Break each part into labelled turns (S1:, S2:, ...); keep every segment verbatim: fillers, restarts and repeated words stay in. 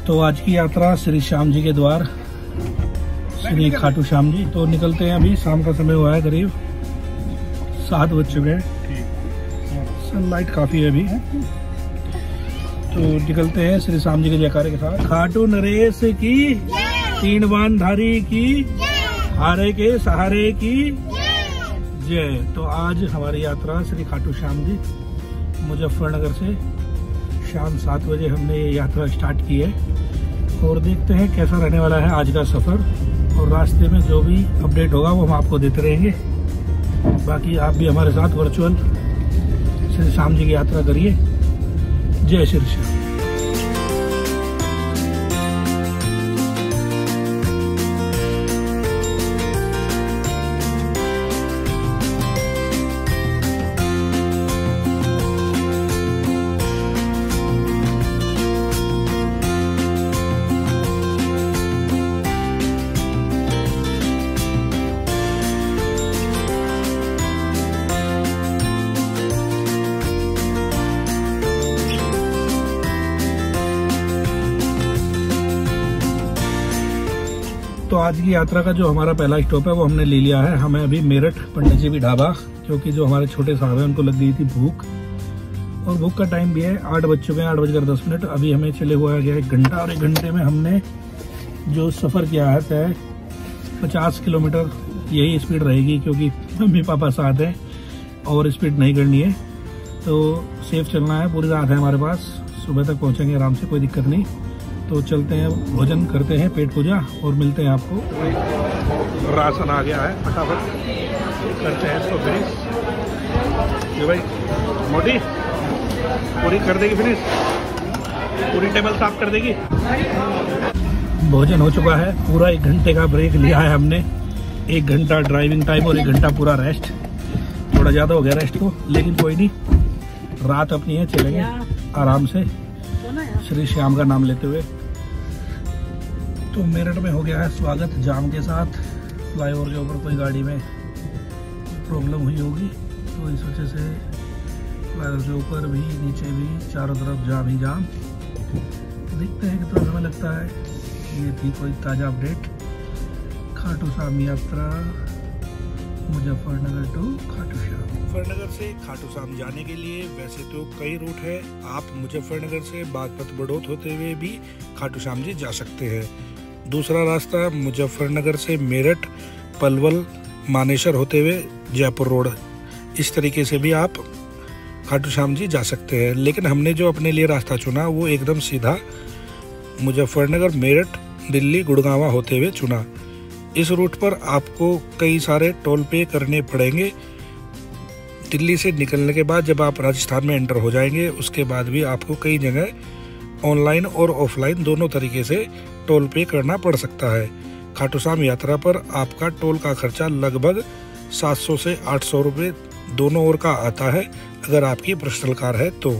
S1: तो आज की यात्रा श्री श्याम जी के द्वार, श्री खाटू श्याम जी। तो निकलते हैं, अभी शाम का समय हुआ है, करीब सात बज चुके हैं, सनलाइट काफी है अभी। तो निकलते हैं श्री श्याम जी के जयकारे के साथ। खाटू नरेश की, तीन बाण धारी की, हारे के सहारे की जय। तो आज हमारी यात्रा श्री खाटू श्याम जी मुजफ्फरनगर से शाम सात बजे हमने ये यात्रा स्टार्ट की है, और देखते हैं कैसा रहने वाला है आज का सफर। और रास्ते में जो भी अपडेट होगा वो हम आपको देते रहेंगे। बाकी आप भी हमारे साथ वर्चुअल श्री श्याम जी की यात्रा करिए। जय श्री श्याम। तो आज की यात्रा का जो हमारा पहला स्टॉप है वो हमने ले लिया है। हमें अभी मेरठ पंडित जी भी ढाबा, क्योंकि जो हमारे छोटे साहब हैं उनको लग गई थी भूख, और भूख का टाइम भी है, आठ बज चुके हैं, आठ बजकर दस मिनट। अभी हमें चले हुआ गया एक घंटा, और एक घंटे में हमने जो सफ़र किया है तय पचास किलोमीटर यही स्पीड रहेगी, क्योंकि मम्मी पापा साथ हैं और स्पीड नहीं करनी है। तो सेफ चलना है, पूरी रात है हमारे पास, सुबह तक पहुँचेंगे आराम से, कोई दिक्कत नहीं। तो चलते हैं, भोजन करते हैं, पेट पूजा, और मिलते हैं आपको। राशन आ गया है, फटाफट करते हैं इसको फिनिश। ये भाई मोटी पूरी कर देगी फिनिश, पूरी टेबल साफ कर देगी। भोजन हो चुका है, पूरा एक घंटे का ब्रेक लिया है हमने, एक घंटा ड्राइविंग टाइम और एक घंटा पूरा रेस्ट। थोड़ा ज़्यादा हो गया रेस्ट को, लेकिन कोई नहीं, रात अपनी है, चलेंगे आराम से श्री श्याम का नाम लेते हुए। तो मेरठ में हो गया है स्वागत जाम के साथ। फ्लाईओवर के ऊपर कोई गाड़ी में प्रॉब्लम हुई होगी, तो इस वजह से फ्लाईओवर के ऊपर भी नीचे भी चारों तरफ जाम ही जाम। तो देखते हैं कितना समय लगता है। ये थी कोई ताज़ा अपडेट। खाटू श्याम यात्रा मुजफ्फरनगर टू खाटू श्याम। मुजफ्फरनगर से खाटू श्याम जाने के लिए वैसे तो कई रूट है। आप मुजफ्फरनगर से बागपत बड़ौत होते हुए भी खाटू श्याम जी जा सकते हैं। दूसरा रास्ता मुजफ्फरनगर से मेरठ, पलवल, मानेसर होते हुए जयपुर रोड, इस तरीके से भी आप खाटू श्याम जी जा सकते हैं। लेकिन हमने जो अपने लिए रास्ता चुना वो एकदम सीधा मुजफ्फरनगर, मेरठ, दिल्ली, गुड़गांव होते हुए चुना। इस रूट पर आपको कई सारे टोल पे करने पड़ेंगे। दिल्ली से निकलने के बाद जब आप राजस्थान में एंटर हो जाएंगे, उसके बाद भी आपको कई जगह ऑनलाइन और ऑफलाइन दोनों तरीके से टोल पे करना पड़ सकता है। खाटू श्याम यात्रा पर आपका टोल का खर्चा लगभग सात सौ से आठ सौ रुपये दोनों ओर का आता है, अगर आपकी पर्सनल कार है तो।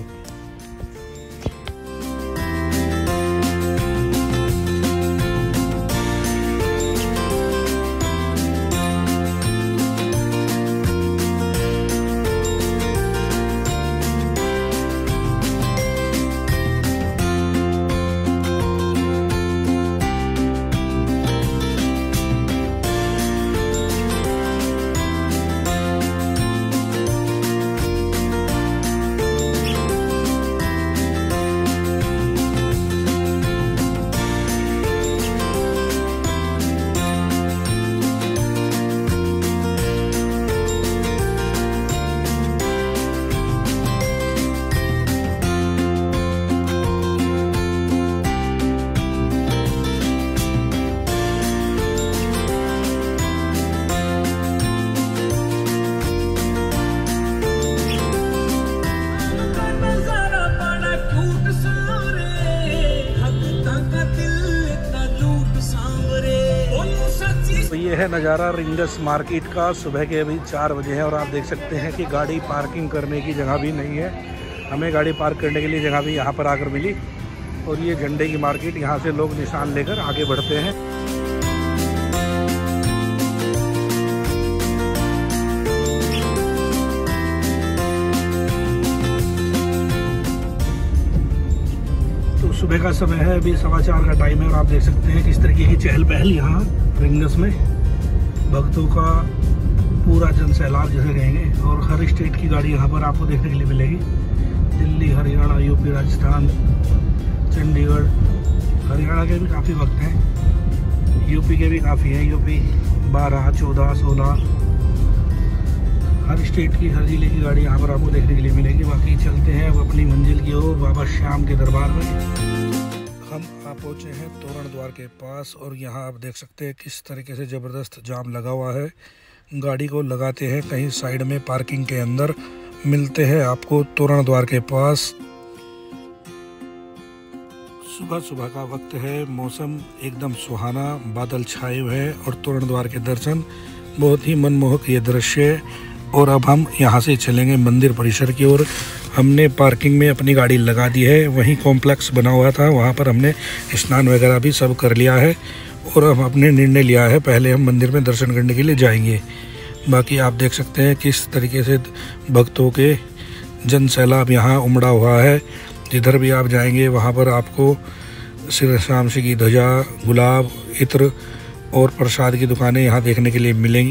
S1: ये है नज़ारा रिंगस मार्केट का। सुबह के अभी चार बजे हैं और आप देख सकते हैं कि गाड़ी पार्किंग करने की जगह भी नहीं है। हमें गाड़ी पार्क करने के लिए जगह भी यहाँ पर आकर मिली। और ये झंडे की मार्केट, यहाँ से लोग निशान लेकर आगे बढ़ते हैं। सुबह का समय है, अभी सवा चार का टाइम है और आप देख सकते हैं किस तरीके की चहल पहल यहाँ रिंगस में। भक्तों का पूरा जन सैलाब जैसे कहेंगे, और हर स्टेट की गाड़ी यहाँ पर आपको देखने के लिए मिलेगी। दिल्ली, हरियाणा, यूपी, राजस्थान, चंडीगढ़। हरियाणा के भी काफ़ी भक्त हैं, यूपी के भी काफ़ी हैं। यूपी बारह, चौदह, सोलह, हर स्टेट की, हर जिले की गाड़ी यहाँ पर आपको देखने के लिए मिलेगी। बाकी चलते हैं अब अपनी मंजिल की ओर, बाबा श्याम के दरबार में। हम आ पहुँचे हैं तोरण द्वार के पास और यहाँ आप देख सकते हैं किस तरीके से ज़बरदस्त जाम लगा हुआ है। गाड़ी को लगाते हैं कहीं साइड में पार्किंग के अंदर, मिलते हैं आपको तोरण द्वार के पास। सुबह सुबह का वक्त है, मौसम एकदम सुहाना, बादल छाए हुए हैं और तोरण द्वार के दर्शन, बहुत ही मनमोहक ये दृश्य है। और अब हम यहाँ से चलेंगे मंदिर परिसर की ओर। हमने पार्किंग में अपनी गाड़ी लगा दी है, वहीं कॉम्प्लेक्स बना हुआ था, वहाँ पर हमने स्नान वगैरह भी सब कर लिया है और अब हमने निर्णय लिया है पहले हम मंदिर में दर्शन करने के लिए जाएंगे। बाकी आप देख सकते हैं किस तरीके से भक्तों के जन सैलाब यहाँ उमड़ा हुआ है। जिधर भी आप जाएंगे वहाँ पर आपको श्री श्याम जी की ध्वजा, गुलाब, इत्र और प्रसाद की दुकानें यहाँ देखने के लिए मिलेंगी।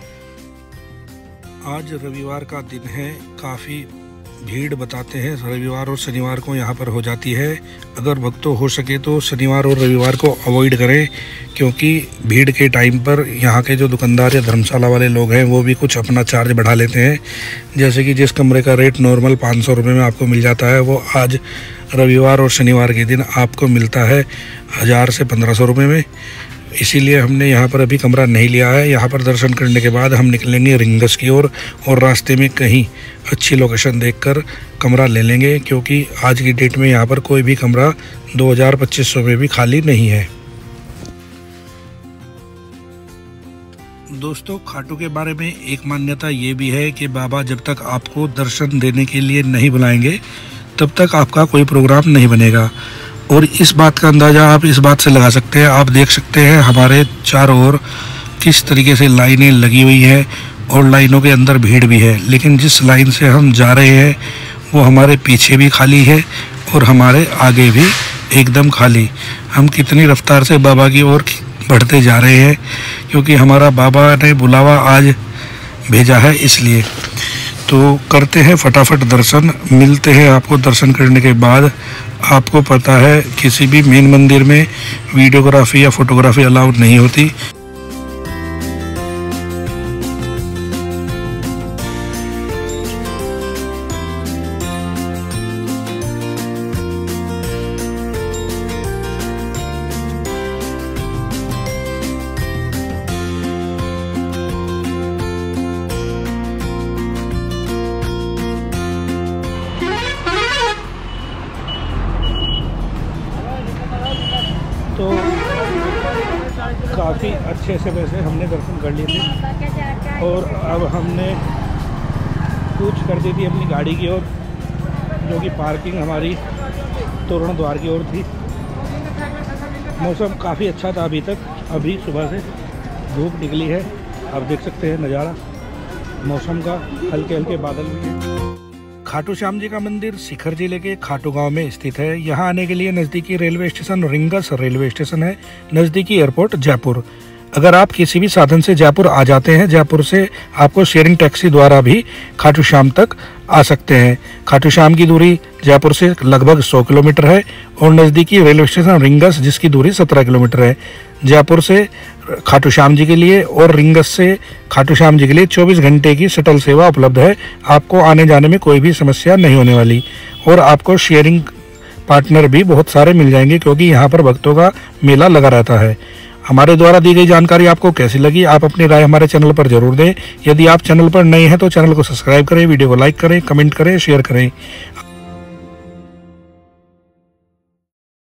S1: आज रविवार का दिन है, काफ़ी भीड़ बताते हैं रविवार और शनिवार को यहाँ पर हो जाती है। अगर भक्तों हो सके तो शनिवार और रविवार को अवॉइड करें, क्योंकि भीड़ के टाइम पर यहाँ के जो दुकानदार या धर्मशाला वाले लोग हैं वो भी कुछ अपना चार्ज बढ़ा लेते हैं। जैसे कि जिस कमरे का रेट नॉर्मल पाँच सौ रुपये में आपको मिल जाता है, वो आज रविवार और शनिवार के दिन आपको मिलता है हज़ार से पंद्रह सौ रुपये में। इसीलिए हमने यहाँ पर अभी कमरा नहीं लिया है। यहाँ पर दर्शन करने के बाद हम निकलेंगे रिंगस की ओर और, और रास्ते में कहीं अच्छी लोकेशन देखकर कमरा ले लेंगे, क्योंकि आज की डेट में यहाँ पर कोई भी कमरा दो हज़ार पच्चीस सौ में भी खाली नहीं है। दोस्तों, खाटू के बारे में एक मान्यता ये भी है कि बाबा जब तक आपको दर्शन देने के लिए नहीं बुलाएंगे तब तक आपका कोई प्रोग्राम नहीं बनेगा। और इस बात का अंदाज़ा आप इस बात से लगा सकते हैं, आप देख सकते हैं हमारे चारों ओर किस तरीके से लाइनें लगी हुई हैं और लाइनों के अंदर भीड़ भी है, लेकिन जिस लाइन से हम जा रहे हैं वो हमारे पीछे भी खाली है और हमारे आगे भी एकदम खाली। हम कितनी रफ्तार से बाबा की ओर बढ़ते जा रहे हैं, क्योंकि हमारा बाबा ने बुलावा आज भेजा है इसलिए। तो करते हैं फटाफट दर्शन, मिलते हैं आपको दर्शन करने के बाद। आपको पता है किसी भी मेन मंदिर में वीडियोग्राफी या फोटोग्राफी अलाउड नहीं होती। तो काफ़ी अच्छे से वैसे हमने दर्शन कर लिए थे और अब हमने कूच कर दी थी अपनी गाड़ी की ओर, जो कि पार्किंग हमारी तोरण द्वार की ओर थी। मौसम काफ़ी अच्छा था अभी तक, अभी सुबह से धूप निकली है, आप देख सकते हैं नज़ारा मौसम का, हल्के हल्के बादल भी हैं। खाटू श्याम जी का मंदिर सीकर जिले के खाटू गांव में स्थित है। यहाँ आने के लिए नज़दीकी railway station Ringas railway station है, नज़दीकी एयरपोर्ट जयपुर। अगर आप किसी भी साधन से जयपुर आ जाते हैं, जयपुर से आपको शेयरिंग टैक्सी द्वारा भी खाटू श्याम तक आ सकते हैं। खाटू श्याम की दूरी जयपुर से लगभग सौ किलोमीटर है और नज़दीकी रेलवे स्टेशन रिंगस जिसकी दूरी सत्रह किलोमीटर है। जयपुर से खाटू श्याम जी के लिए और रिंगस से खाटू श्याम जी के लिए चौबीस घंटे की शटल सेवा उपलब्ध है। आपको आने जाने में कोई भी समस्या नहीं होने वाली और आपको शेयरिंग पार्टनर भी बहुत सारे मिल जाएंगे, क्योंकि यहाँ पर भक्तों का मेला लगा रहता है। हमारे द्वारा दी गई जानकारी आपको कैसी लगी, आप अपनी राय हमारे चैनल पर जरूर दें। यदि आप चैनल पर नए हैं तो चैनल को सब्सक्राइब करें, वीडियो को लाइक करें, कमेंट करें, शेयर करें।